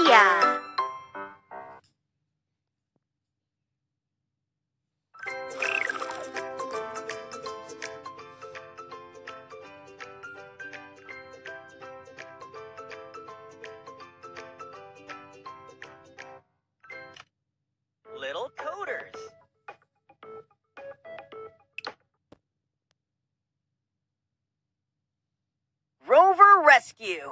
Kiddopia. Little coders. Rover Rescue.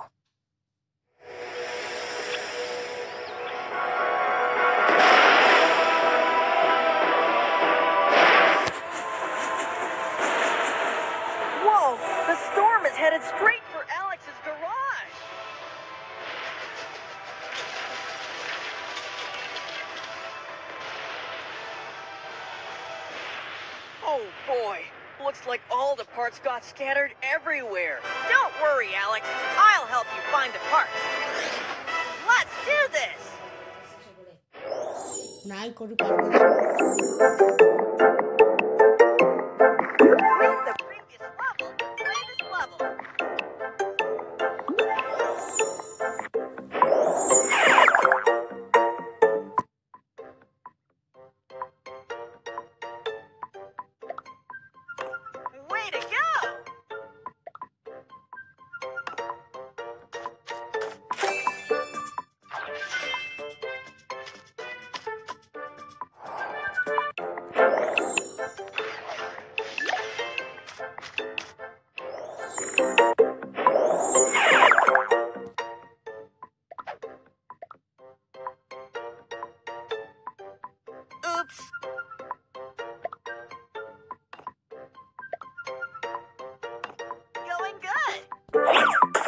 Whoa, the storm is headed straight for Alex's garage. Oh boy, looks like all the parts got scattered everywhere. Don't worry, Alex. I'll help you find the parts. Let's do this. Read the previous level to play this level. Way to go! Oops. Going good.